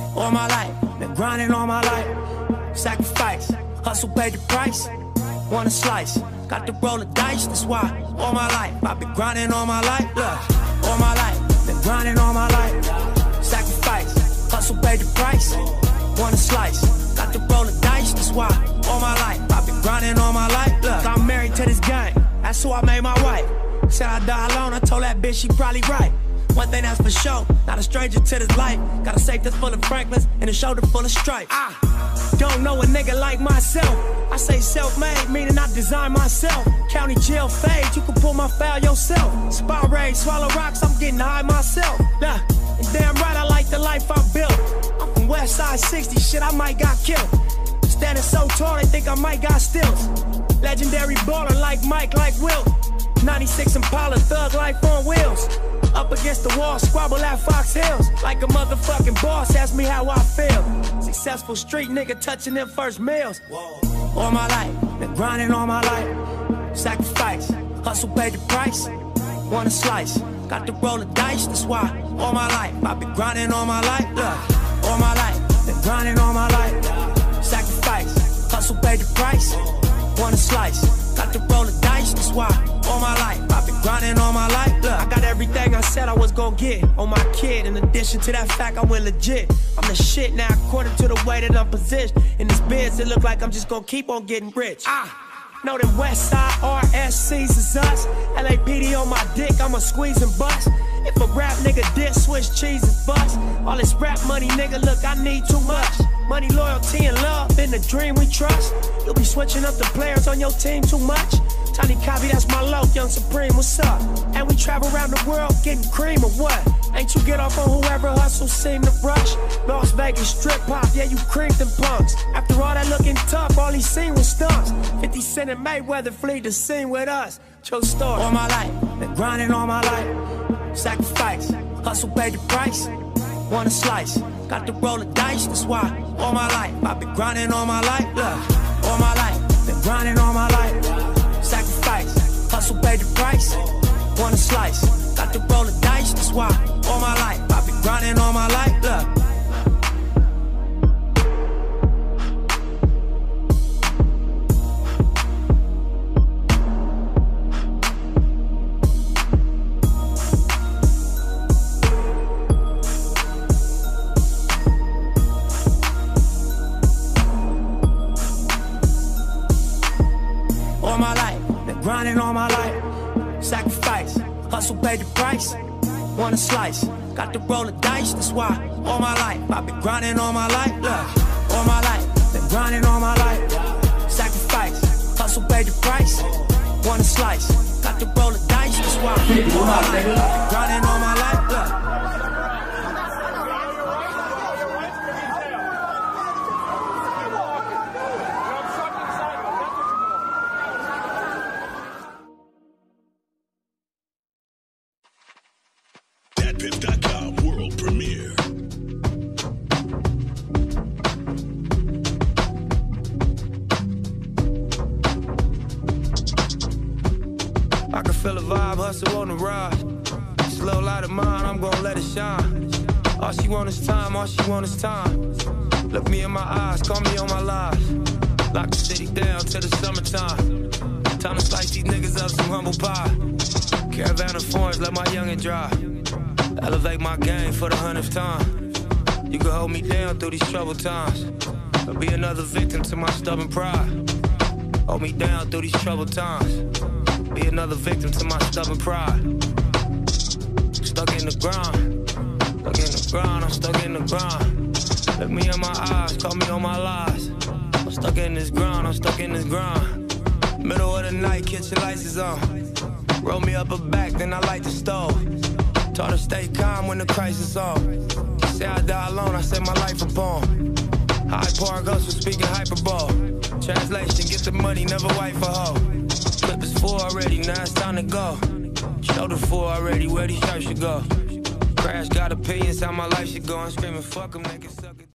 All my life, been grinding all my life. Sacrifice, hustle paid the price. Want a slice, got to roll the dice, that's why. All my life, I've been grinding all my life. Look, all my life, been grinding all my life. Sacrifice, hustle paid the price. Want a slice, got to roll the dice, that's why. All my life, I've been grinding all my life. Look, I'm married to this game, that's who I made my wife. Said I die alone, I told that bitch she probably right. One thing that's for sure, not a stranger to this life. Got a safe that's full of Franklins and a shoulder full of stripes. I don't know a nigga like myself. I say self-made, meaning I design myself. County jail fade, you can pull my foul yourself. Spy raid, swallow rocks, I'm getting high myself. Nah, and damn right I like the life I built. I'm from West Side 60, shit I might got killed. Standing so tall, they think I might got stills. Legendary baller like Mike, like Wilt. 96 Impala, thug life on wheels. Up against the wall, squabble at Fox Hills. Like a motherfucking boss, ask me how I feel. Successful street nigga touching them first meals. All my life, been grinding all my life. Sacrifice, hustle paid the price. Want a slice, got to roll the dice, that's why. All my life, I've been grinding all my life. Look, all my life, been grinding all my life. Sacrifice, hustle paid the price. Want a slice, got to roll the dice, that's why. All my life, I've been grinding all my life. Look, I got everything I said I was gonna get on my kid. In addition to that fact, I went legit. I'm the shit now, according to the way that I'm positioned. In this biz, it look like I'm just gonna keep on getting rich. Know them West Side RSCs is us. LAPD on my dick, I'ma squeeze and bust. If a rap nigga diss, switch cheese and bust. All this rap money, nigga, look, I need too much. Money, loyalty, and love, in the dream we trust. You'll be switching up the players on your team too much. Tiny Copy, that's my low, Young Supreme, what's up? And we travel around the world getting cream or what? Ain't you get off on whoever hustles seem to rush? Las Vegas strip pop, yeah, you creamed them punks. After all that looking tough, all he seen was stunts. 50 Cent and Mayweather flee the scene with us. True story. All my life, been grinding all my life. Sacrifice, hustle paid the price. Want a slice, got to roll the dice, that's why. All my life, I've been grinding all my life. Look, all my life, been grinding all my life. Sacrifice, hustle paid the price. Want a slice, got to roll the dice, that's why. All my life, I've been grinding all my life. Look. All my life, been grinding all my life. Sacrifice, hustle paid the price. Want a slice, got to roll the dice, that's why. All my life, I've been grinding all my life. Look, all my life, been grinding all my life. Sacrifice, hustle paid the price. Want a slice, got to roll the dice, that's why. I've been grinding all my life. Look. DatPiff.com world premiere. I can feel a vibe, hustle on the ride. Slow light of mine, I'm gonna let it shine. All she want is time, all she want is time. Look me in my eyes, call me on my lies. Lock the city down till the summertime. Time to slice these niggas up some humble pie. Caravan of foreigns, let my youngin' drive. Elevate my game for the 100th time. You can hold me down through these troubled times. I'll be another victim to my stubborn pride. Hold me down through these troubled times. Be another victim to my stubborn pride. Stuck in the grind. Stuck in the grind, I'm stuck in the grind. Look me in my eyes, call me on my lies. I'm stuck in this grind, I'm stuck in this grind. Middle of the night, kitchen lights is on. Roll me up a back, then I light the stove. Taught her stay calm when the crisis on. Say I die alone, I set my life upon. High Park hustle, speaking hyperbole. Translation, get the money, never wife a hoe. Clip is full already, now it's time to go. Shoulder full already, where these shirts should go. Crash got opinions, how my life should go. I'm screaming, fuck 'em, they can suck it.